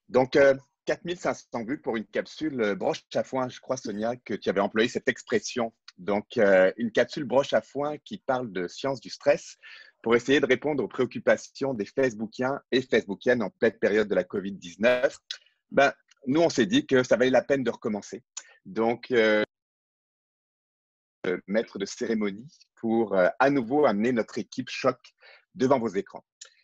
Donc, 4500 vues pour une capsule broche à foin. Je crois, Sonia, que tu avais employé cette expression. Donc, une capsule broche à foin qui parle de science du stress pour essayer de répondre aux préoccupations des Facebookiens et Facebookiennes en pleine période de la COVID-19. Ben, nous, on s'est dit que ça valait la peine de recommencer. Donc, maître de cérémonie pour à nouveau amener notre équipe choc devant vos écrans.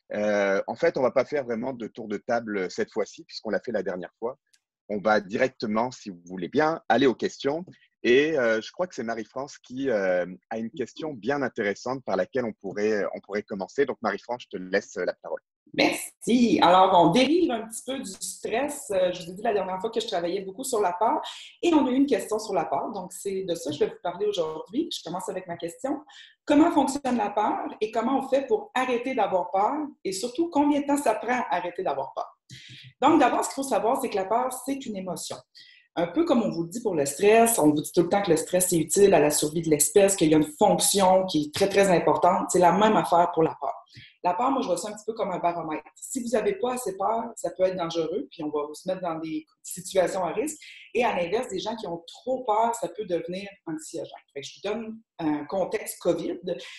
En fait, on ne va pas faire vraiment de tour de table cette fois-ci, puisqu'on l'a fait la dernière fois. On va directement, si vous voulez bien, aller aux questions. Et je crois que c'est Marie-France qui a une question bien intéressante par laquelle on pourrait commencer. Donc, Marie-France, je te laisse la parole. Merci. Alors, on dérive un petit peu du stress. Je vous ai dit la dernière fois que je travaillais beaucoup sur la peur et on a eu une question sur la peur. Donc, c'est de ça que je vais vous parler aujourd'hui. Je commence avec ma question. Comment fonctionne la peur et comment on fait pour arrêter d'avoir peur et surtout, combien de temps ça prend à arrêter d'avoir peur? Donc, d'abord, ce qu'il faut savoir, c'est que la peur, c'est une émotion. Un peu comme on vous le dit pour le stress, on vous dit tout le temps que le stress est utile à la survie de l'espèce, qu'il y a une fonction qui est très, très importante. C'est la même affaire pour la peur. La peur, moi, je vois ça un petit peu comme un baromètre. Si vous n'avez pas assez peur, ça peut être dangereux, puis on va se mettre dans des situations à risque. Et à l'inverse, des gens qui ont trop peur, ça peut devenir anxiogène. Fait que je vous donne un contexte COVID.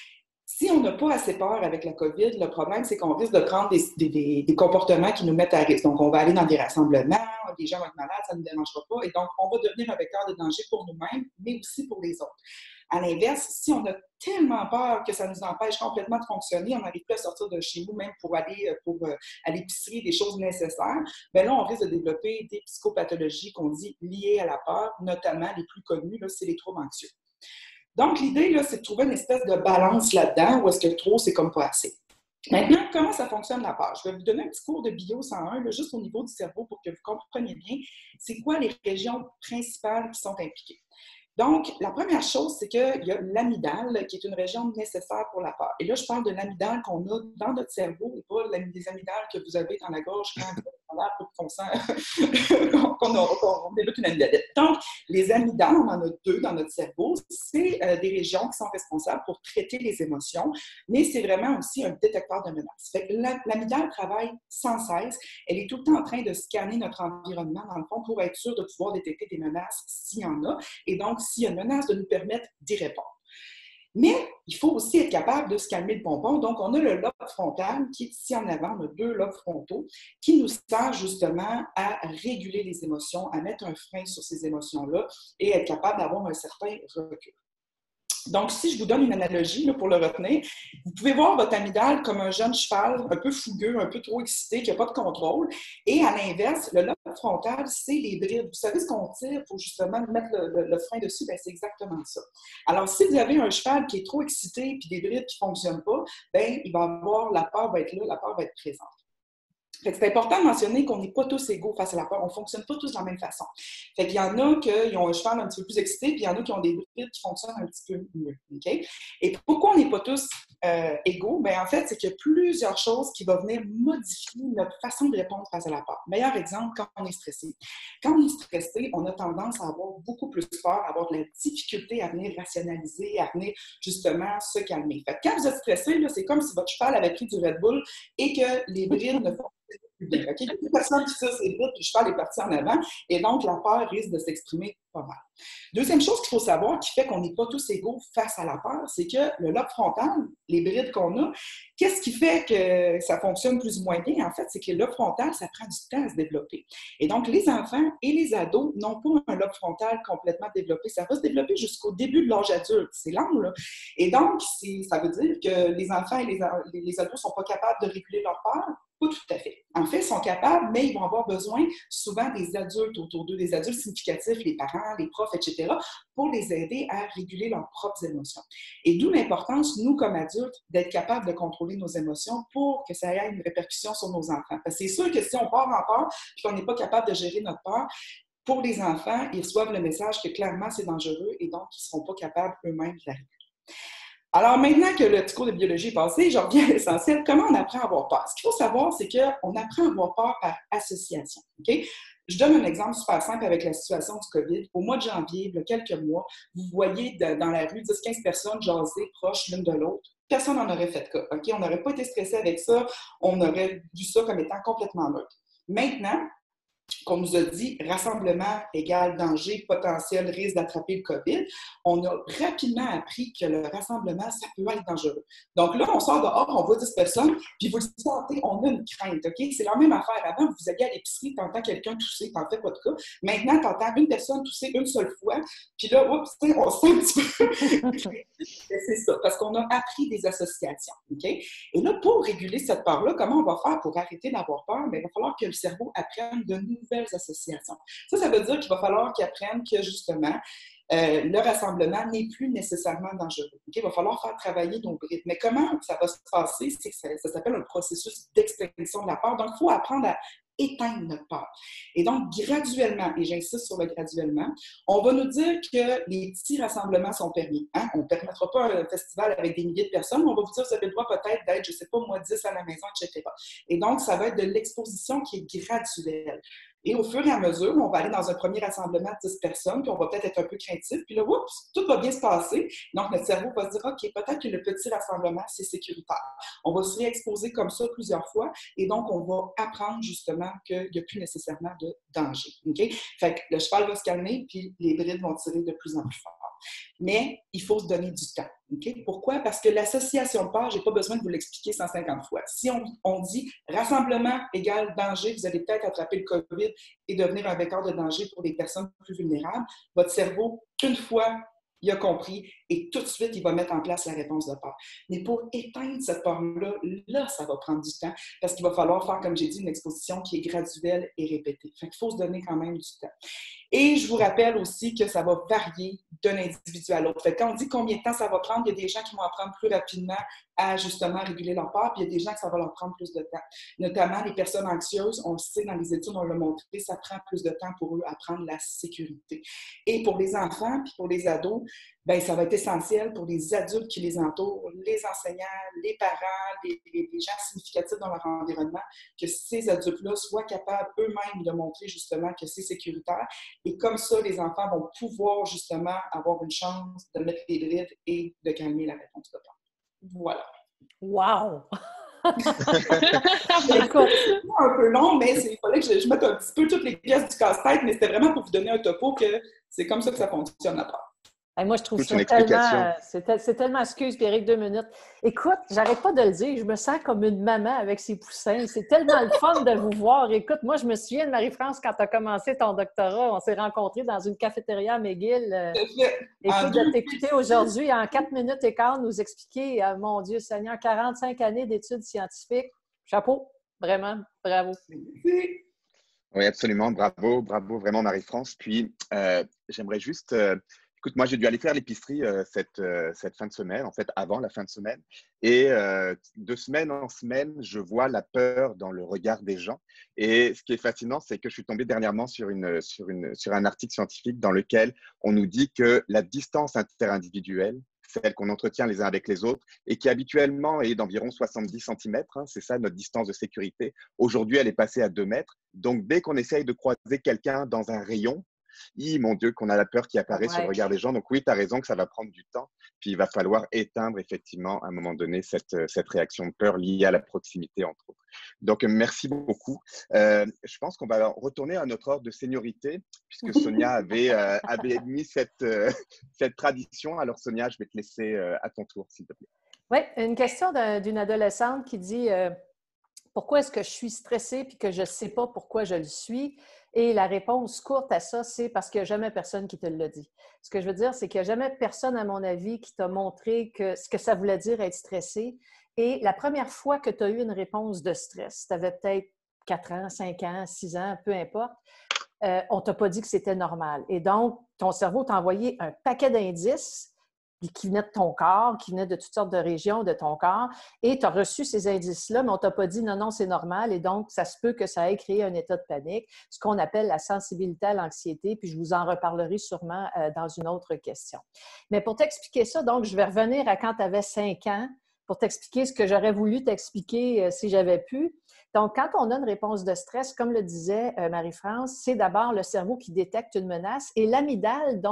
Si on n'a pas assez peur avec la COVID, le problème, c'est qu'on risque de prendre des comportements qui nous mettent à risque. Donc, on va aller dans des rassemblements, les gens vont être malades, ça ne nous dérangera pas. Et donc, on va devenir un vecteur de danger pour nous-mêmes, mais aussi pour les autres. À l'inverse, si on a tellement peur que ça nous empêche complètement de fonctionner, on n'arrive plus à sortir de chez nous, même pour aller à l'épicerie, des choses nécessaires, bien là, on risque de développer des psychopathologies qu'on dit liées à la peur, notamment les plus connues, là, c'est les troubles anxieux. Donc, l'idée, là, c'est de trouver une espèce de balance là-dedans, où est-ce que trop, c'est comme pas assez. Maintenant, comment ça fonctionne la peur? Je vais vous donner un petit cours de bio 101, là, juste au niveau du cerveau pour que vous compreniez bien c'est quoi les régions principales qui sont impliquées. Donc, la première chose, c'est qu'il y a l'amygdale, qui est une région nécessaire pour la peur. Et là, je parle de l'amygdale qu'on a dans notre cerveau et pas les amygdales que vous avez dans la gorge quand vous êtes en l'air pour qu'on sent qu'on débute une amygdalite. Donc, les amygdales, on en a deux dans notre cerveau. C'est des régions qui sont responsables pour traiter les émotions, mais c'est vraiment aussi un détecteur de menaces. Fait que l'amygdale travaille sans cesse. Elle est tout le temps en train de scanner notre environnement, dans le fond, pour être sûre de pouvoir détecter des menaces s'il y en a. Et donc, s'il y a une menace, de nous permettre d'y répondre. Mais il faut aussi être capable de se calmer le pompon. Donc, on a le lobe frontal qui est ici en avant, on a deux lobes frontaux, qui nous sert justement à réguler les émotions, à mettre un frein sur ces émotions-là et être capable d'avoir un certain recul. Donc, si je vous donne une analogie là, pour le retenir, vous pouvez voir votre amygdale comme un jeune cheval un peu fougueux, un peu trop excité, qui n'a pas de contrôle. Et à l'inverse, le lobe frontal, c'est les brides. Vous savez ce qu'on tire pour justement mettre le frein dessus? Bien, c'est exactement ça. Alors, si vous avez un cheval qui est trop excité et des brides qui ne fonctionnent pas, bien, il va avoir, la peur va être là, la peur va être présente. C'est important de mentionner qu'on n'est pas tous égaux face à la peur. On ne fonctionne pas tous de la même façon. Fait qu'il y en a qui ont un cheval un petit peu plus excité, puis il y en a qui ont des brides qui fonctionnent un petit peu mieux. Okay? Et pourquoi on n'est pas tous égaux? Bien, en fait, c'est qu'il y a plusieurs choses qui vont venir modifier notre façon de répondre face à la peur. Meilleur exemple, quand on est stressé. Quand on est stressé, on a tendance à avoir beaucoup plus peur, à avoir de la difficulté à venir rationaliser, à venir justement se calmer. Fait que quand vous êtes stressé, là, c'est comme si votre cheval avait pris du Red Bull et que les brides ne font bien. Okay? Il y a plus personne qui tire ses brides, puis le cheval est parti en avant, et donc la peur risque de s'exprimer pas mal. Deuxième chose qu'il faut savoir, qui fait qu'on n'est pas tous égaux face à la peur, c'est que le lobe frontal, les brides qu'on a, qu'est-ce qui fait que ça fonctionne plus ou moins bien? En fait, c'est que le lobe frontal, ça prend du temps à se développer. Et donc, les enfants et les ados n'ont pas un lobe frontal complètement développé. Ça va se développer jusqu'au début de l'âge adulte. C'est long, là. Et donc, ça veut dire que les enfants et les ados ne sont pas capables de réguler leur peur. Pas tout à fait. En fait, ils sont capables, mais ils vont avoir besoin souvent des adultes autour d'eux, des adultes significatifs, les parents, les profs, etc., pour les aider à réguler leurs propres émotions. Et d'où l'importance, nous, comme adultes, d'être capables de contrôler nos émotions pour que ça ait une répercussion sur nos enfants. Parce que c'est sûr que si on part en peur et qu'on n'est pas capable de gérer notre peur, pour les enfants, ils reçoivent le message que clairement, c'est dangereux et donc, ils ne seront pas capables eux-mêmes de la réguler. Alors, maintenant que le petit cours de biologie est passé, je reviens à l'essentiel. Comment on apprend à avoir peur? Ce qu'il faut savoir, c'est qu'on apprend à avoir peur par association. Okay? Je donne un exemple super simple avec la situation du COVID. Au mois de janvier, il y a quelques mois, vous voyez dans la rue 10-15 personnes jaser proches l'une de l'autre. Personne n'en aurait fait cas. Okay? On n'aurait pas été stressé avec ça. On aurait vu ça comme étant complètement neutre. Maintenant, qu'on nous a dit rassemblement égale danger, potentiel, risque d'attraper le COVID, on a rapidement appris que le rassemblement, ça peut être dangereux. Donc là, on sort dehors, on voit 10 personnes, puis vous le sentez, on a une crainte, OK? C'est la même affaire. Avant, vous alliez à l'épicerie, t'entends quelqu'un tousser, t'en fais pas de cas. Maintenant, t'entends une personne tousser une seule fois, puis là, oups, on se sent un petit peu... C'est ça, parce qu'on a appris des associations, OK? Et là, pour réguler cette part-là, comment on va faire pour arrêter d'avoir peur? Bien, il va falloir que le cerveau apprenne de nouvelles associations. Ça veut dire qu'il va falloir qu'il apprenne que, justement, le rassemblement n'est plus nécessairement dangereux. Okay? Il va falloir faire travailler nos brides. Mais comment ça va se passer? C'est que ça s'appelle un processus d'extinction de la peur. Donc, il faut apprendre à éteindre notre peur. Et donc, graduellement, et j'insiste sur le graduellement, on va nous dire que les petits rassemblements sont permis. Hein? On ne permettra pas un festival avec des milliers de personnes, mais on va vous dire que vous avez le droit peut-être d'être, je ne sais pas, moi, 10 à la maison, etc. Et donc, ça va être de l'exposition qui est graduelle. Et au fur et à mesure, on va aller dans un premier rassemblement de 10 personnes, puis on va peut-être être un peu craintif, puis là, oups, tout va bien se passer. Donc, notre cerveau va se dire, OK, peut-être que le petit rassemblement, c'est sécuritaire. On va se réexposer comme ça plusieurs fois, et donc, on va apprendre justement qu'il n'y a plus nécessairement de danger. OK? Fait que le cheval va se calmer, puis les brides vont tirer de plus en plus fort. Mais il faut se donner du temps. Okay? Pourquoi? Parce que l'association de peur, je n'ai pas besoin de vous l'expliquer 150 fois. Si on dit rassemblement égale danger, vous allez peut-être attraper le COVID et devenir un vecteur de danger pour des personnes plus vulnérables, votre cerveau, une fois, il a compris et tout de suite, il va mettre en place la réponse de peur. Mais pour éteindre cette peur-là, là, ça va prendre du temps parce qu'il va falloir faire, comme j'ai dit, une exposition qui est graduelle et répétée. Fait qu'il faut se donner quand même du temps. Et je vous rappelle aussi que ça va varier d'un individu à l'autre. Fait que quand on dit combien de temps ça va prendre, il y a des gens qui vont apprendre plus rapidement à justement réguler leur peur, puis il y a des gens que ça va leur prendre plus de temps. Notamment les personnes anxieuses, on le sait dans les études, on l'a montré, ça prend plus de temps pour eux à prendre la sécurité. Et pour les enfants, puis pour les ados, bien, ça va être essentiel pour les adultes qui les entourent, les enseignants, les parents, les gens significatifs dans leur environnement, que ces adultes-là soient capables eux-mêmes de montrer justement que c'est sécuritaire. Et comme ça, les enfants vont pouvoir justement avoir une chance de mettre les brides et de calmer la réponse de peur. Voilà. Wow! Écoute, c'est un peu long, mais il fallait que je mette un petit peu toutes les pièces du casse-tête, mais c'était vraiment pour vous donner un topo que c'est comme ça que ça fonctionne la peur. Hey, moi, je trouve Toute ça une explication. tellement... C'est tellement... Excuse, Pierrick, 2 minutes. Écoute, j'arrête pas de le dire, je me sens comme une maman avec ses poussins. C'est tellement le fun de vous voir. Écoute, moi, je me souviens de Marie-France, quand tu as commencé ton doctorat, on s'est rencontrés dans une cafétéria à McGill. Écoute, de t'écouter aujourd'hui en 4 minutes et quart, nous expliquer, mon Dieu Seigneur, 45 années d'études scientifiques. Chapeau, vraiment, bravo. Oui, absolument. Bravo, bravo vraiment Marie-France. Puis, j'aimerais juste... écoute, moi, j'ai dû aller faire l'épicerie cette fin de semaine, en fait, avant la fin de semaine. Et de semaine en semaine, je vois la peur dans le regard des gens. Et ce qui est fascinant, c'est que je suis tombé dernièrement sur un article scientifique dans lequel on nous dit que la distance interindividuelle, celle qu'on entretient les uns avec les autres, et qui habituellement est d'environ 70 cm, hein, c'est ça notre distance de sécurité. Aujourd'hui, elle est passée à 2 mètres. Donc, dès qu'on essaye de croiser quelqu'un dans un rayon, mon Dieu, qu'on a la peur qui apparaît sur le regard des gens. Donc oui, tu as raison que ça va prendre du temps. Puis il va falloir éteindre effectivement à un moment donné cette réaction de peur liée à la proximité, entre autres. Donc merci beaucoup. Je pense qu'on va retourner à notre ordre de seniorité, puisque Sonia avait mis cette tradition. Alors Sonia, je vais te laisser à ton tour, s'il te plaît. Oui, une question d'une adolescente qui dit pourquoi est-ce que je suis stressée puis que je ne sais pas pourquoi je le suis? Et la réponse courte à ça, c'est parce qu'il n'y a jamais personne qui te l'a dit. Ce que je veux dire, c'est qu'il n'y a jamais personne, à mon avis, qui t'a montré ce que ça voulait dire être stressé. Et la première fois que tu as eu une réponse de stress, tu avais peut-être 4 ans, 5 ans, 6 ans, peu importe, on ne t'a pas dit que c'était normal. Et donc, ton cerveau t'a envoyé un paquet d'indices qui venaient de ton corps, qui venaient de toutes sortes de régions de ton corps, et tu as reçu ces indices-là, mais on ne t'a pas dit non, non, c'est normal, et donc ça se peut que ça ait créé un état de panique, ce qu'on appelle la sensibilité à l'anxiété, puis je vous en reparlerai sûrement dans une autre question. Mais pour t'expliquer ça, donc, je vais revenir à quand tu avais 5 ans, pour t'expliquer ce que j'aurais voulu t'expliquer si j'avais pu. Donc, quand on a une réponse de stress, comme le disait Marie-France, c'est d'abord le cerveau qui détecte une menace, et l'amygdale, donc,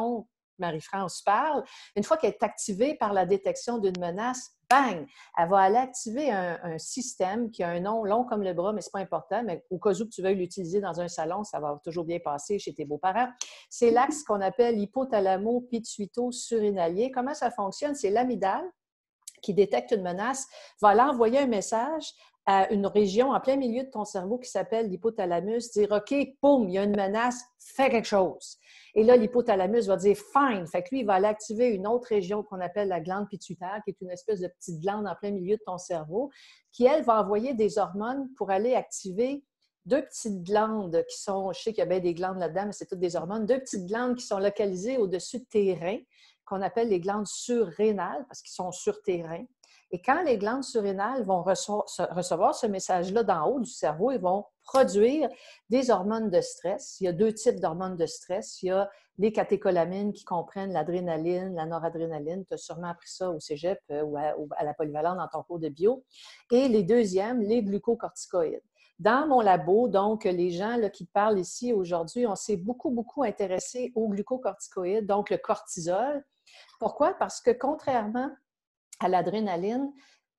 Marie-France parle, une fois qu'elle est activée par la détection d'une menace, bang, elle va aller activer un système qui a un nom long comme le bras, mais ce n'est pas important, mais au cas où tu veuilles l'utiliser dans un salon, ça va toujours bien passer chez tes beaux-parents. C'est l'axe qu'on appelle hypothalamo-pituito-surrénalien. Comment ça fonctionne? C'est l'amygdale qui détecte une menace, va aller envoyer un message à une région en plein milieu de ton cerveau qui s'appelle l'hypothalamus, dire « OK, boum, il y a une menace, fais quelque chose ». Et là, l'hypothalamus va dire « Fine ». Fait que lui, il va aller activer une autre région qu'on appelle la glande pituitaire, qui est une espèce de petite glande en plein milieu de ton cerveau, qui, elle, va envoyer des hormones pour aller activer deux petites glandes qui sont, je sais qu'il y a bien des glandes là-dedans, mais c'est toutes des hormones, deux petites glandes qui sont localisées au-dessus de tes reins, qu'on appelle les glandes surrénales, parce qu'ils sont sur tes reins. Et quand les glandes surrénales vont recevoir ce message-là d'en haut du cerveau, ils vont produire des hormones de stress. Il y a deux types d'hormones de stress. Il y a les catécholamines qui comprennent l'adrénaline, la noradrénaline. Tu as sûrement appris ça au cégep ou à la polyvalente dans ton cours de bio. Et les deuxièmes, les glucocorticoïdes. Dans mon labo, donc, les gens là, qui parlent ici aujourd'hui, on s'est beaucoup intéressé aux glucocorticoïdes, donc le cortisol. Pourquoi? Parce que contrairement à l'adrénaline,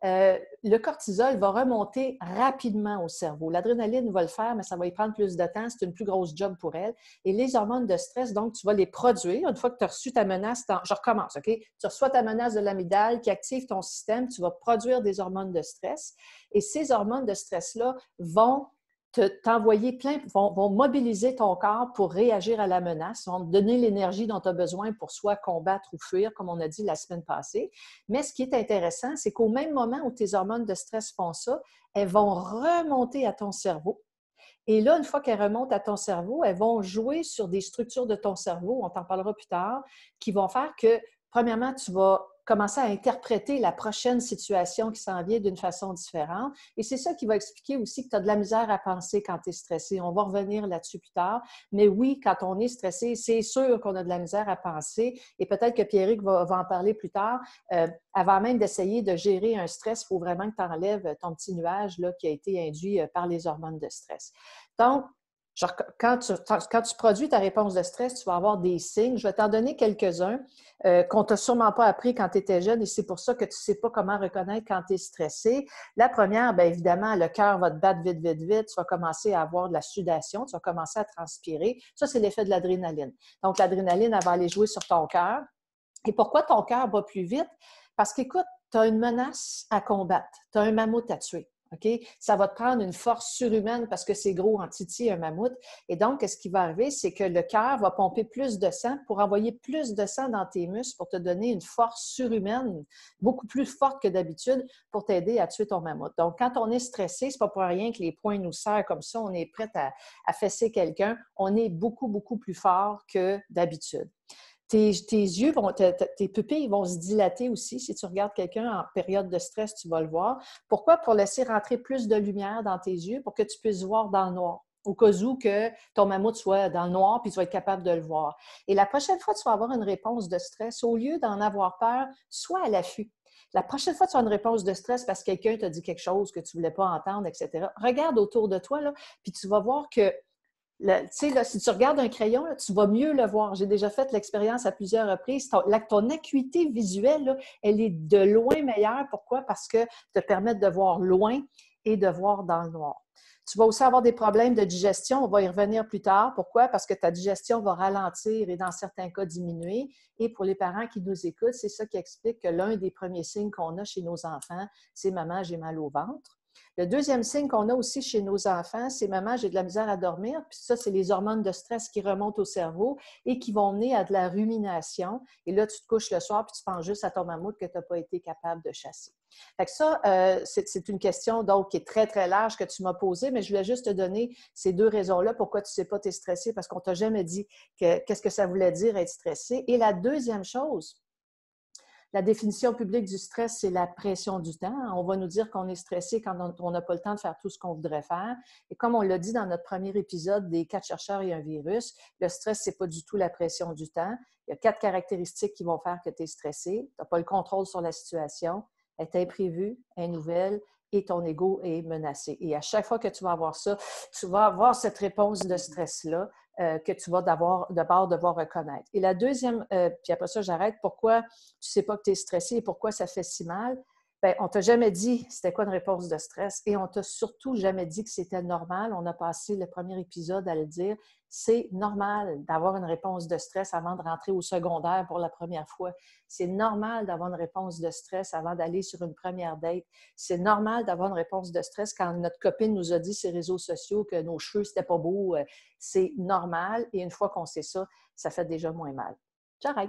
le cortisol va remonter rapidement au cerveau. L'adrénaline va le faire, mais ça va y prendre plus de temps. C'est une plus grosse job pour elle. Et les hormones de stress, donc, tu vas les produire. Une fois que tu as reçu ta menace, je recommence, OK? Tu reçois ta menace de l'amygdale qui active ton système, tu vas produire des hormones de stress. Et ces hormones de stress-là vont t'envoyer vont mobiliser ton corps pour réagir à la menace, vont te donner l'énergie dont tu as besoin pour soit combattre ou fuir, comme on a dit la semaine passée. Mais ce qui est intéressant, c'est qu'au même moment où tes hormones de stress font ça, elles vont remonter à ton cerveau. Et là, une fois qu'elles remontent à ton cerveau, elles vont jouer sur des structures de ton cerveau, on t'en parlera plus tard, qui vont faire que, premièrement, tu vas commencer à interpréter la prochaine situation qui s'en vient d'une façon différente. Et c'est ça qui va expliquer aussi que tu as de la misère à penser quand tu es stressé. On va revenir là-dessus plus tard. Mais oui, quand on est stressé, c'est sûr qu'on a de la misère à penser. Et peut-être que Pierrick va en parler plus tard. Avant même d'essayer de gérer un stress, il faut vraiment que tu enlèves ton petit nuage là, qui a été induit par les hormones de stress. Donc, quand tu produis ta réponse de stress, tu vas avoir des signes. Je vais t'en donner quelques-uns qu'on ne t'a sûrement pas appris quand tu étais jeune et c'est pour ça que tu ne sais pas comment reconnaître quand tu es stressé. La première, bien évidemment, le cœur va te battre vite. Tu vas commencer à avoir de la sudation, tu vas commencer à transpirer. Ça, c'est l'effet de l'adrénaline. Donc, l'adrénaline, elle va aller jouer sur ton cœur. Et pourquoi ton cœur bat plus vite? Parce qu'écoute, tu as une menace à combattre, tu as un mammouth à tuer. Okay? Ça va te prendre une force surhumaine parce que c'est gros en titi, un mammouth. Et donc, ce qui va arriver, c'est que le cœur va pomper plus de sang pour envoyer plus de sang dans tes muscles pour te donner une force surhumaine, beaucoup plus forte que d'habitude pour t'aider à tuer ton mammouth. Donc, quand on est stressé, c'est pas pour rien que les poings nous serrent comme ça, on est prêt à fesser quelqu'un. On est beaucoup plus fort que d'habitude. Tes yeux, tes pupilles vont se dilater aussi. Si tu regardes quelqu'un en période de stress, tu vas le voir. Pourquoi? Pour laisser rentrer plus de lumière dans tes yeux pour que tu puisses voir dans le noir. Au cas où que ton mammouth soit dans le noir puis tu vas être capable de le voir. Et la prochaine fois que tu vas avoir une réponse de stress, au lieu d'en avoir peur, sois à l'affût. La prochaine fois que tu as une réponse de stress parce que quelqu'un t'a dit quelque chose que tu ne voulais pas entendre, etc., regarde autour de toi, là, puis tu vas voir que tu sais, là, si tu regardes un crayon, là, tu vas mieux le voir. J'ai déjà fait l'expérience à plusieurs reprises. Ton acuité visuelle, là, elle est de loin meilleure. Pourquoi? Parce que te permet de voir loin et de voir dans le noir. Tu vas aussi avoir des problèmes de digestion. On va y revenir plus tard. Pourquoi? Parce que ta digestion va ralentir et dans certains cas diminuer. Et pour les parents qui nous écoutent, c'est ça qui explique que l'un des premiers signes qu'on a chez nos enfants, c'est « Maman, j'ai mal au ventre ». Le deuxième signe qu'on a aussi chez nos enfants, c'est « Maman, j'ai de la misère à dormir ». Puis ça, c'est les hormones de stress qui remontent au cerveau et qui vont mener à de la rumination. Et là, tu te couches le soir puis tu penses juste à ton mammouth que tu n'as pas été capable de chasser. Fait que ça, c'est une question donc qui est très large que tu m'as posée, mais je voulais juste te donner ces deux raisons-là pourquoi tu ne sais pas tu es stressé, parce qu'on ne t'a jamais dit qu'est-ce que ça voulait dire être stressé. Et la deuxième chose, la définition publique du stress, c'est la pression du temps. On va nous dire qu'on est stressé quand on n'a pas le temps de faire tout ce qu'on voudrait faire. Et comme on l'a dit dans notre premier épisode des 4 chercheurs et un virus, le stress, ce n'est pas du tout la pression du temps. Il y a 4 caractéristiques qui vont faire que tu es stressé. Tu n'as pas le contrôle sur la situation, elle est imprévue, elle est nouvelle, et ton ego est menacé. Et à chaque fois que tu vas avoir ça, tu vas avoir cette réponse de stress-là que tu vas d'abord devoir reconnaître. Et la deuxième, puis après ça, j'arrête, pourquoi tu ne sais pas que tu es stressé et pourquoi ça fait si mal? Bien, on ne t'a jamais dit c'était quoi une réponse de stress et on ne t'a surtout jamais dit que c'était normal. On a passé le premier épisode à le dire. C'est normal d'avoir une réponse de stress avant de rentrer au secondaire pour la première fois. C'est normal d'avoir une réponse de stress avant d'aller sur une première date. C'est normal d'avoir une réponse de stress quand notre copine nous a dit sur les réseaux sociaux que nos cheveux, c'était pas beau. C'est normal et une fois qu'on sait ça, ça fait déjà moins mal. J'arrête.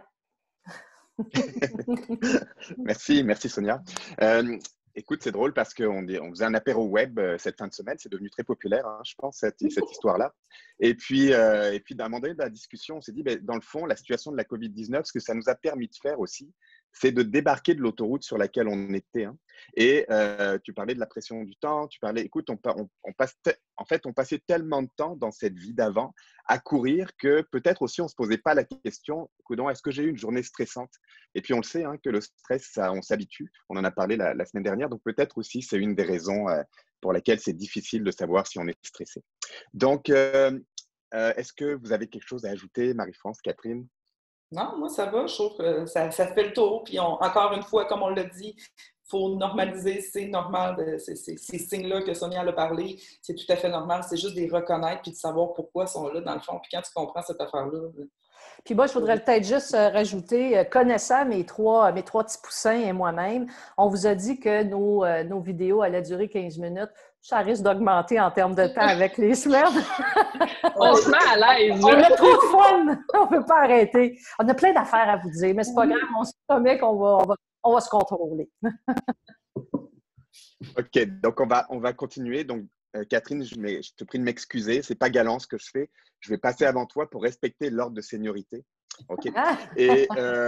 Merci Sonia. Écoute, c'est drôle parce qu'on faisait un apéro web cette fin de semaine, c'est devenu très populaire, hein, je pense, cette histoire-là. Et puis d'un moment donné de la discussion, on s'est dit, ben, dans le fond, la situation de la COVID-19, ce que ça nous a permis de faire aussi, c'est de débarquer de l'autoroute sur laquelle on était. Hein. Et tu parlais de la pression du temps, écoute, en fait, on passait tellement de temps dans cette vie d'avant à courir que peut-être aussi on ne se posait pas la question, est-ce que j'ai eu une journée stressante? Et puis on le sait, hein, que le stress, on s'habitue, on en a parlé la semaine dernière, donc peut-être aussi c'est une des raisons pour laquelle c'est difficile de savoir si on est stressé. Donc, est-ce que vous avez quelque chose à ajouter, Marie-France, Catherine? Non, moi, ça va. Je trouve que ça fait le tour. Puis, encore une fois, comme on l'a dit, il faut normaliser. C'est normal. Ces signes-là que Sonia a parlé, c'est tout à fait normal. C'est juste de les reconnaître puis de savoir pourquoi ils sont là, dans le fond. Puis, quand tu comprends cette affaire-là… Puis moi, je voudrais peut-être juste rajouter, connaissant mes trois petits poussins et moi-même, on vous a dit que nos vidéos allaient durer 15 minutes. Ça risque d'augmenter en termes de temps avec les semaines. On se met à l'aise. On a trop de fun. On ne peut pas arrêter. On a plein d'affaires à vous dire, mais c'est pas grave. On se promet qu'on va se contrôler. OK, donc on va continuer. Donc, Catherine, je te prie de m'excuser. Ce n'est pas galant ce que je fais. Je vais passer avant toi pour respecter l'ordre de seniorité. OK. Et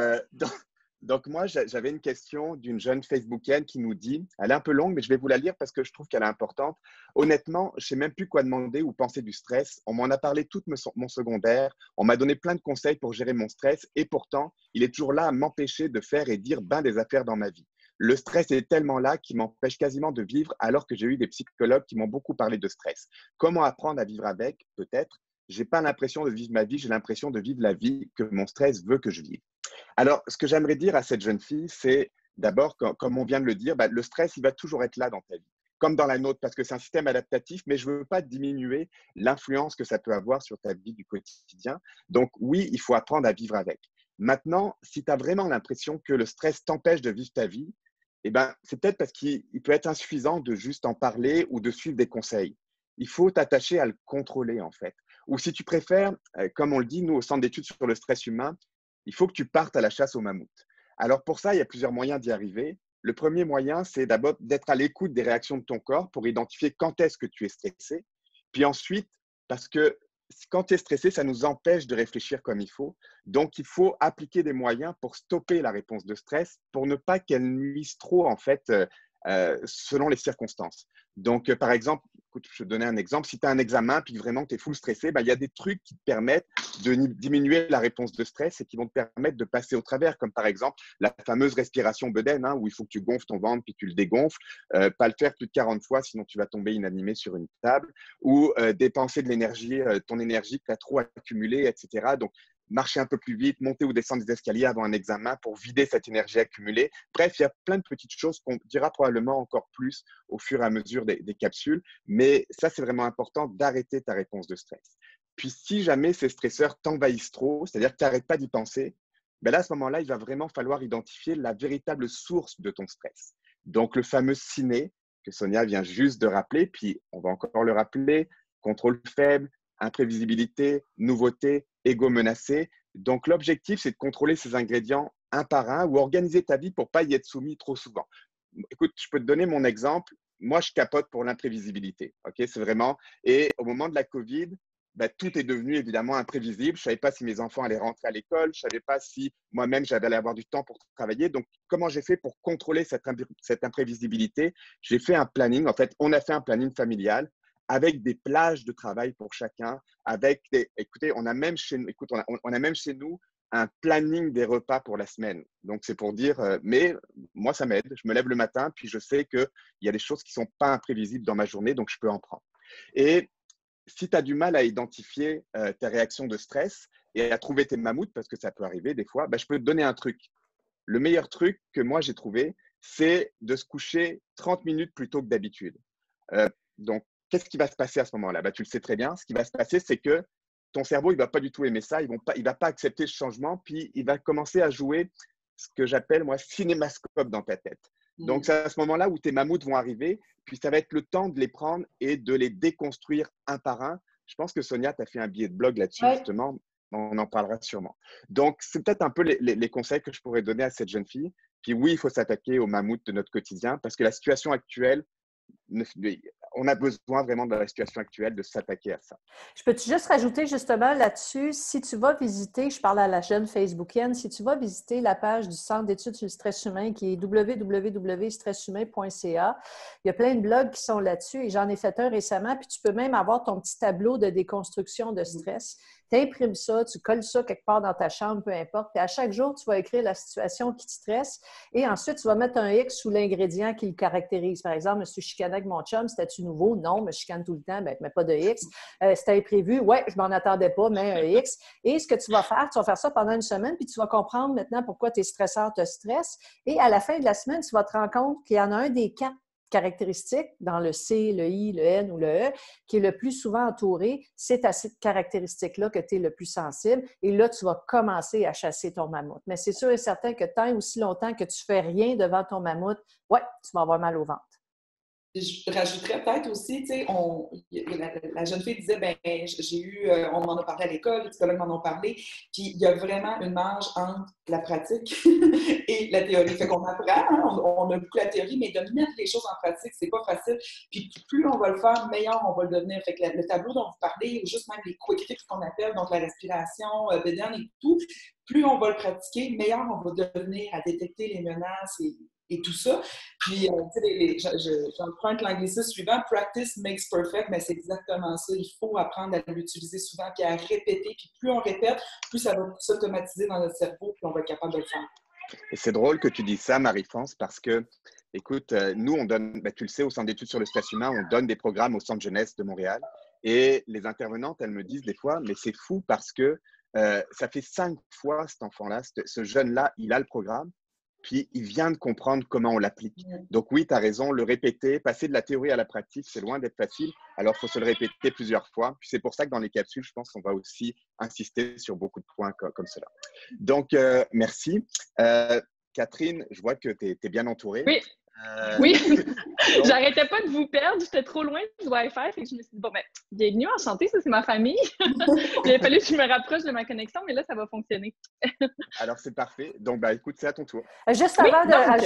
donc moi, j'avais une question d'une jeune Facebookienne qui nous dit, elle est un peu longue, mais je vais vous la lire parce que je trouve qu'elle est importante. Honnêtement, je ne sais même plus quoi demander ou penser du stress. On m'en a parlé tout mon secondaire. On m'a donné plein de conseils pour gérer mon stress. Et pourtant, il est toujours là à m'empêcher de faire et dire ben des affaires dans ma vie. Le stress est tellement là qu'il m'empêche quasiment de vivre alors que j'ai eu des psychologues qui m'ont beaucoup parlé de stress. Comment apprendre à vivre avec? Peut-être. Je n'ai pas l'impression de vivre ma vie, j'ai l'impression de vivre la vie que mon stress veut que je vive. Alors, ce que j'aimerais dire à cette jeune fille, c'est d'abord, comme on vient de le dire, le stress, il va toujours être là dans ta vie, comme dans la nôtre, parce que c'est un système adaptatif, mais je ne veux pas diminuer l'influence que ça peut avoir sur ta vie du quotidien. Donc, oui, il faut apprendre à vivre avec. Maintenant, si tu as vraiment l'impression que le stress t'empêche de vivre ta vie, eh ben, c'est peut-être parce qu'il peut être insuffisant de juste en parler ou de suivre des conseils. Il faut t'attacher à le contrôler, en fait. Ou si tu préfères, comme on le dit, nous, au Centre d'études sur le stress humain, il faut que tu partes à la chasse aux mammouths. Alors pour ça, il y a plusieurs moyens d'y arriver. Le premier moyen, c'est d'abord d'être à l'écoute des réactions de ton corps pour identifier quand est-ce que tu es stressé. Puis ensuite, parce que quand tu es stressé, ça nous empêche de réfléchir comme il faut. Donc, il faut appliquer des moyens pour stopper la réponse de stress, pour ne pas qu'elle nuise trop, en fait, selon les circonstances. Donc, par exemple, écoute, je vais te donner un exemple. Si tu as un examen puis vraiment tu es full stressé, il y a des trucs qui te permettent de diminuer la réponse de stress et qui vont te permettre de passer au travers, comme par exemple la fameuse respiration Beden, hein, où il faut que tu gonfles ton ventre puis tu le dégonfles. Pas le faire plus de 40 fois, sinon tu vas tomber inanimé sur une table. Ou dépenser de l'énergie, ton énergie que tu as trop accumulée, etc. Donc, marcher un peu plus vite, monter ou descendre des escaliers avant un examen pour vider cette énergie accumulée. Bref, il y a plein de petites choses qu'on dira probablement encore plus au fur et à mesure des capsules. Mais ça, c'est vraiment important d'arrêter ta réponse de stress. Puis, si jamais ces stresseurs t'envahissent trop, c'est-à-dire que tu n'arrêtes pas d'y penser, là, à ce moment-là, il va vraiment falloir identifier la véritable source de ton stress. Donc, le fameux ciné que Sonia vient juste de rappeler, puis on va encore le rappeler, contrôle faible, imprévisibilité, nouveauté, ego menacé. Donc, l'objectif, c'est de contrôler ces ingrédients un par un ou organiser ta vie pour ne pas y être soumis trop souvent. Écoute, je peux te donner mon exemple. Moi, je capote pour l'imprévisibilité. Okay, c'est vraiment… Et au moment de la COVID, tout est devenu évidemment imprévisible. Je ne savais pas si mes enfants allaient rentrer à l'école. Je ne savais pas si moi-même, j'allais avoir du temps pour travailler. Donc, comment j'ai fait pour contrôler cette imprévisibilité? J'ai fait un planning. En fait, on a fait un planning familial avec des plages de travail pour chacun. Écoutez, on a même chez nous un planning des repas pour la semaine. Donc, c'est pour dire, mais moi, ça m'aide. Je me lève le matin, puis je sais qu'il y a des choses qui ne sont pas imprévisibles dans ma journée, donc je peux en prendre. Et si tu as du mal à identifier tes réactions de stress et à trouver tes mammouths, parce que ça peut arriver des fois, je peux te donner un truc. Le meilleur truc que moi, j'ai trouvé, c'est de se coucher 30 minutes plus tôt que d'habitude. Donc, qu'est-ce qui va se passer à ce moment-là? Tu le sais très bien. Ce qui va se passer, c'est que ton cerveau, il ne va pas du tout aimer ça. Il ne va pas accepter ce changement. Puis, il va commencer à jouer ce que j'appelle, moi, cinémascope dans ta tête. Donc, c'est à ce moment-là où tes mammouths vont arriver. Puis, ça va être le temps de les prendre et de les déconstruire un par un. Je pense que Sonia, tu as fait un billet de blog là-dessus, justement. On en parlera sûrement. Donc, c'est peut-être un peu les conseils que je pourrais donner à cette jeune fille. Puis oui, il faut s'attaquer aux mammouths de notre quotidien parce que la situation actuelle, on a besoin vraiment de la situation actuelle de s'attaquer à ça. Je peux-tu juste rajouter justement là-dessus, si tu vas visiter, je parle à la jeune Facebookienne, si tu vas visiter la page du Centre d'études sur le stress humain qui est www.stresshumain.ca, il y a plein de blogs qui sont là-dessus et j'en ai fait un récemment, puis tu peux même avoir ton petit tableau de déconstruction de stress. Tu imprimes ça, tu colles ça quelque part dans ta chambre, peu importe, puis à chaque jour, tu vas écrire la situation qui te stresse et ensuite, tu vas mettre un X sous l'ingrédient qui le caractérise. Par exemple, je suis chicanée avec mon chum, c'était-tu nouveau? Non, mais je chicane tout le temps, mais pas de X. C'était imprévu? Ouais, je m'en attendais pas, mais un X. Et ce que tu vas faire ça pendant une semaine, puis tu vas comprendre maintenant pourquoi tes stresseurs te stressent. Et à la fin de la semaine, tu vas te rendre compte qu'il y en a un des 4 caractéristiques dans le C, le I, le N ou le E, qui est le plus souvent entouré, c'est à cette caractéristique-là que tu es le plus sensible. Et là, tu vas commencer à chasser ton mammouth. Mais c'est sûr et certain que tant et aussi longtemps que tu fais rien devant ton mammouth, ouais, tu vas avoir mal au ventre. Je rajouterais peut-être aussi, tu sais, la jeune fille disait, ben j'ai eu, on m'en a parlé à l'école, les psychologues m'en ont parlé, puis il y a vraiment une marge entre la pratique et la théorie. Fait qu'on apprend, hein, on a beaucoup la théorie, mais de mettre les choses en pratique, c'est pas facile. Puis plus on va le faire, meilleur on va le devenir. Fait que le tableau dont vous parlez, ou juste même les quick fix qu'on appelle, donc la respiration, bédaine et tout, plus on va le pratiquer, meilleur on va devenir à détecter les menaces et tout ça. Puis, tu sais, j'emprunte l'anglicisme suivant, « practice makes perfect », mais c'est exactement ça. Il faut apprendre à l'utiliser souvent, puis à répéter. Puis plus on répète, plus ça va s'automatiser dans notre cerveau, puis on va être capable de le faire. Et c'est drôle que tu dises ça, Marie-France, parce que, écoute, nous, on donne, tu le sais, au Centre d'études sur le stress humain, on donne des programmes au Centre jeunesse de Montréal. Et les intervenantes, elles me disent des fois, mais c'est fou parce que ça fait 5 fois cet enfant-là, ce jeune-là, il a le programme. Puis, il vient de comprendre comment on l'applique. Donc, oui, tu as raison, le répéter, passer de la théorie à la pratique, c'est loin d'être facile. Alors, il faut se le répéter plusieurs fois. Puis, c'est pour ça que dans les capsules, je pense qu'on va aussi insister sur beaucoup de points comme cela. Donc, merci. Catherine, je vois que tu es bien entourée. Oui. Oui, j'arrêtais pas de vous perdre, j'étais trop loin du Wi-Fi, fait que je me suis dit, bon, ben, bienvenue, enchantée, ça c'est ma famille. Il a fallu que je me rapproche de ma connexion, mais là, ça va fonctionner. Alors, c'est parfait. Donc, écoute, c'est à ton tour. Juste avant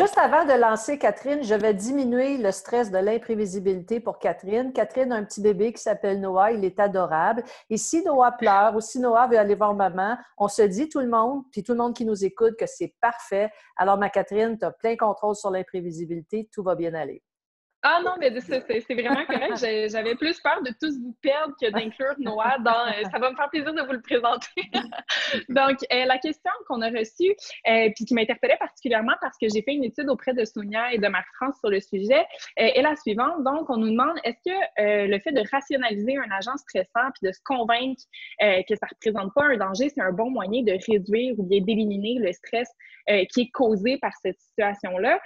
de lancer Catherine, je vais diminuer le stress de l'imprévisibilité pour Catherine. Catherine a un petit bébé qui s'appelle Noah, il est adorable. Et si Noah pleure ou si Noah veut aller voir maman, on se dit tout le monde, puis tout le monde qui nous écoute, que c'est parfait. Alors, ma Catherine, tu as plein contrôle sur l'imprévisibilité, tout va bien aller. Ah non, mais c'est vraiment correct. J'avais plus peur de tous vous perdre que d'inclure Noah dans... ça va me faire plaisir de vous le présenter. Donc, la question qu'on a reçue, puis qui m'interpellait particulièrement parce que j'ai fait une étude auprès de Sonia et de Marie-France sur le sujet, est la suivante. Donc, on nous demande, est-ce que le fait de rationaliser un agent stressant puis de se convaincre que ça ne représente pas un danger, c'est un bon moyen de réduire ou bien d'éliminer le stress qui est causé par cette situation-là?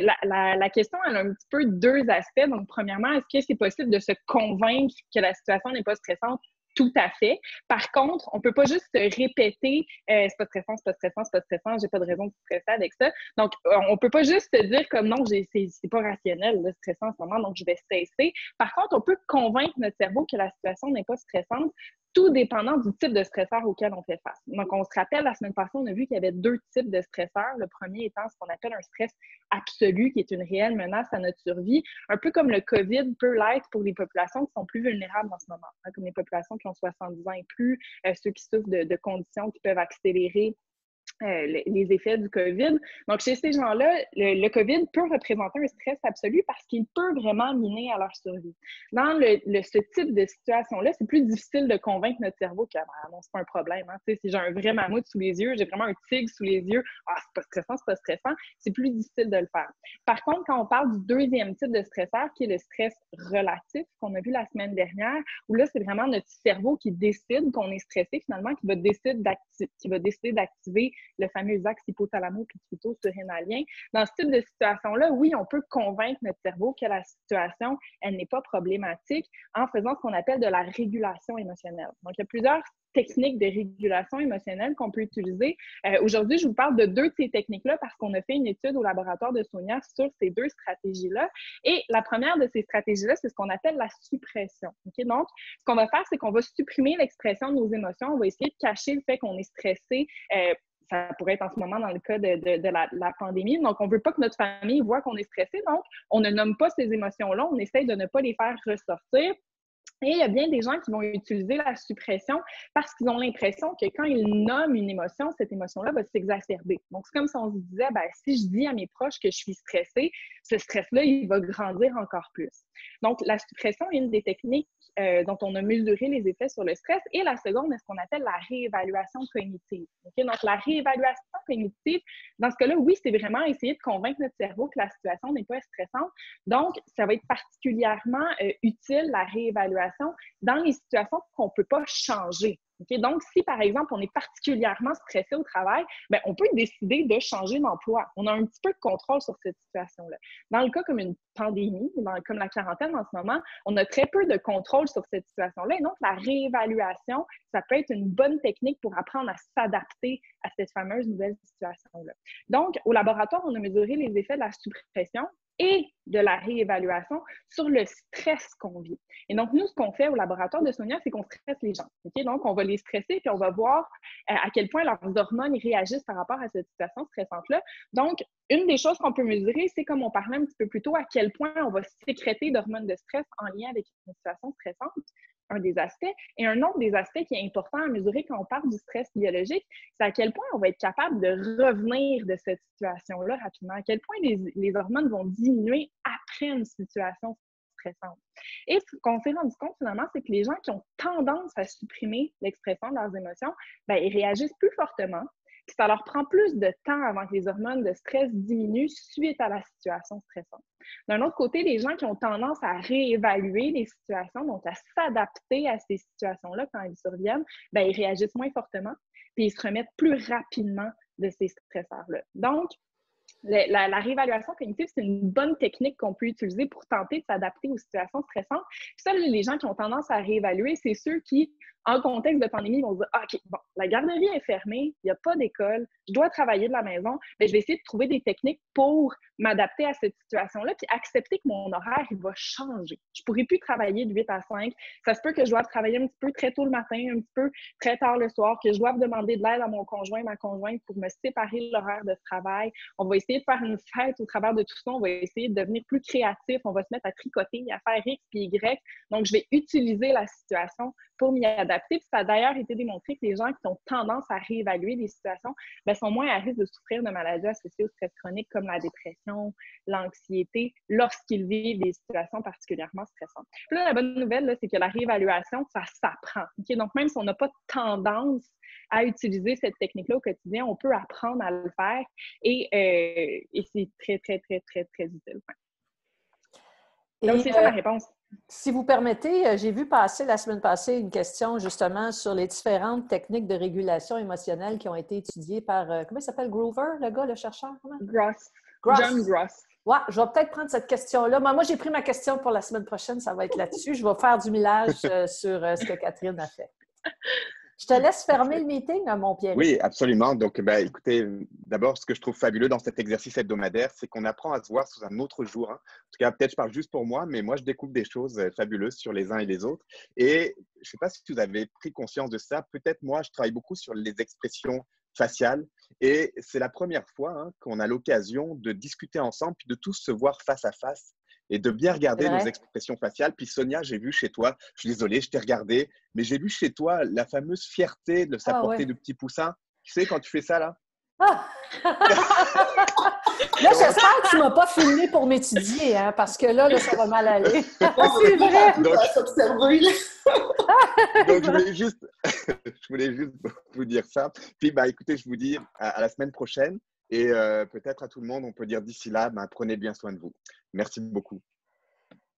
La question, elle a un petit peu deux aspects. Donc, premièrement, est-ce que c'est possible de se convaincre que la situation n'est pas stressante? Tout à fait. Par contre, on ne peut pas juste se répéter c'est pas stressant, c'est pas stressant, c'est pas stressant, j'ai pas de raison de stresser avec ça. Donc, on ne peut pas juste se dire comme non, c'est pas rationnel, le stressant en ce moment, donc je vais stresser. Par contre, on peut convaincre notre cerveau que la situation n'est pas stressante, tout dépendant du type de stresseur auquel on fait face. Donc, on se rappelle, la semaine passée, on a vu qu'il y avait 2 types de stresseurs. Le premier étant ce qu'on appelle un stress absolu, qui est une réelle menace à notre survie, un peu comme le COVID peut l'être pour les populations qui sont plus vulnérables en ce moment, hein, comme les populations qui ont 70 ans et plus, ceux qui souffrent de conditions qui peuvent accélérer les effets du COVID. Donc, chez ces gens-là, le COVID peut représenter un stress absolu parce qu'il peut vraiment miner à leur survie. Dans ce type de situation-là, c'est plus difficile de convaincre notre cerveau que non, c'est pas un problème. Hein. Si j'ai un vrai mammouth sous les yeux, j'ai vraiment un tigre sous les yeux, c'est pas stressant, c'est plus difficile de le faire. Par contre, quand on parle du deuxième type de stresseur, qui est le stress relatif, qu'on a vu la semaine dernière, où là, c'est vraiment notre cerveau qui décide qu'on est stressé finalement, qui va décider d'activer le fameux axe hypothalamo-pituito-surrénalien. Dans ce type de situation-là, oui, on peut convaincre notre cerveau que la situation, elle n'est pas problématique en faisant ce qu'on appelle de la régulation émotionnelle. Donc, il y a plusieurs techniques de régulation émotionnelle qu'on peut utiliser. Aujourd'hui, je vous parle de 2 de ces techniques-là parce qu'on a fait une étude au laboratoire de Sonia sur ces 2 stratégies-là. Et la première de ces stratégies-là, c'est ce qu'on appelle la suppression. Okay? Donc, ce qu'on va faire, c'est qu'on va supprimer l'expression de nos émotions. On va essayer de cacher le fait qu'on est stressé. Ça pourrait être en ce moment dans le cas de la pandémie. Donc, on ne veut pas que notre famille voit qu'on est stressé. Donc, on ne nomme pas ces émotions-là. On essaie de ne pas les faire ressortir. Et il y a bien des gens qui vont utiliser la suppression parce qu'ils ont l'impression que quand ils nomment une émotion, cette émotion-là va s'exacerber. Donc, c'est comme si on se disait, si je dis à mes proches que je suis stressée, ce stress-là, il va grandir encore plus. Donc, la suppression est une des techniques dont on a mesuré les effets sur le stress. Et la seconde est ce qu'on appelle la réévaluation cognitive. Okay? Donc, la réévaluation cognitive, dans ce cas-là, oui, c'est vraiment essayer de convaincre notre cerveau que la situation n'est pas stressante. Donc, ça va être particulièrement utile, la réévaluation, dans les situations qu'on ne peut pas changer. Okay? Donc, si, par exemple, on est particulièrement stressé au travail, on peut décider de changer d'emploi. On a un petit peu de contrôle sur cette situation-là. Dans le cas comme une pandémie, comme la quarantaine en ce moment, on a très peu de contrôle sur cette situation-là. Et donc, la réévaluation, ça peut être une bonne technique pour apprendre à s'adapter à cette fameuse nouvelle situation-là. Donc, au laboratoire, on a mesuré les effets de la suppression et de la réévaluation sur le stress qu'on vit. Et donc, nous, ce qu'on fait au laboratoire de Sonia, c'est qu'on stresse les gens. Okay? Donc, on va les stresser puis on va voir à quel point leurs hormones réagissent par rapport à cette situation stressante-là. Donc, une des choses qu'on peut mesurer, c'est comme on parlait un petit peu plus tôt, à quel point on va sécréter d'hormones de stress en lien avec une situation stressante, un des aspects. Et un autre des aspects qui est important à mesurer quand on parle du stress biologique, c'est à quel point on va être capable de revenir de cette situation-là rapidement, à quel point les hormones vont diminuer après une situation stressante. Et ce qu'on s'est rendu compte finalement, c'est que les gens qui ont tendance à supprimer l'expression de leurs émotions, ils réagissent plus fortement. Puis ça leur prend plus de temps avant que les hormones de stress diminuent suite à la situation stressante. D'un autre côté, les gens qui ont tendance à réévaluer les situations, donc à s'adapter à ces situations-là quand elles surviennent, ils réagissent moins fortement, puis ils se remettent plus rapidement de ces stresseurs-là. Donc, la réévaluation cognitive, c'est une bonne technique qu'on peut utiliser pour tenter de s'adapter aux situations stressantes. Puis ça, les gens qui ont tendance à réévaluer, c'est ceux qui, en contexte de pandémie, vont se dire OK, bon, la garderie est fermée, il n'y a pas d'école, je dois travailler de la maison, je vais essayer de trouver des techniques pour m'adapter à cette situation-là, puis accepter que mon horaire, il va changer. Je ne pourrai plus travailler de 8 à 5. Ça se peut que je doive travailler un petit peu très tôt le matin, un petit peu très tard le soir, que je doive demander de l'aide à mon conjoint, ma conjointe pour me séparer de l'horaire de travail. On va essayer de faire une fête au travers de tout ça. On va essayer de devenir plus créatif. On va se mettre à tricoter, à faire X puis Y. Donc, je vais utiliser la situation pour m'y adapter. Puis ça a d'ailleurs été démontré que les gens qui ont tendance à réévaluer les situations sont moins à risque de souffrir de maladies associées au stress chronique comme la dépression, l'anxiété, lorsqu'ils vivent des situations particulièrement stressantes. Puis là, la bonne nouvelle, là, c'est que la réévaluation, ça s'apprend. Okay? Donc, même si on n'a pas tendance à utiliser cette technique-là au quotidien, on peut apprendre à le faire et c'est très, très, très, très, très utile. Donc, c'est ça ma réponse. Si vous permettez, j'ai vu passer la semaine passée une question justement sur les différentes techniques de régulation émotionnelle qui ont été étudiées par, comment il s'appelle, Groover, le gars, le chercheur? Gross. John Gross. Ouais, je vais peut-être prendre cette question-là. Moi, j'ai pris ma question pour la semaine prochaine, ça va être là-dessus. Je vais faire du millage sur ce que Catherine a fait. Je te laisse fermer le meeting, mon Pierre. Oui, absolument. Donc, écoutez, d'abord, ce que je trouve fabuleux dans cet exercice hebdomadaire, c'est qu'on apprend à se voir sous un autre jour. En tout cas, peut-être je parle juste pour moi, mais moi, je découvre des choses fabuleuses sur les uns et les autres. Et je ne sais pas si vous avez pris conscience de ça. Peut-être moi, je travaille beaucoup sur les expressions faciales. Et c'est la première fois qu'on a l'occasion de discuter ensemble puis de tous se voir face à face et de bien regarder nos expressions faciales. Puis Sonia, j'ai vu chez toi, je suis désolée, je t'ai regardé, mais j'ai vu chez toi la fameuse fierté de s'apporter de petits poussins. Tu sais, quand tu fais ça là, Ah! Là, j'espère que tu ne m'as pas filmé pour m'étudier, hein, parce que là, ça va mal aller. C'est vrai. Donc, donc je voulais juste vous dire ça. Puis, écoutez, je vous dis à la semaine prochaine et peut-être à tout le monde, on peut dire d'ici là, prenez bien soin de vous. Merci beaucoup.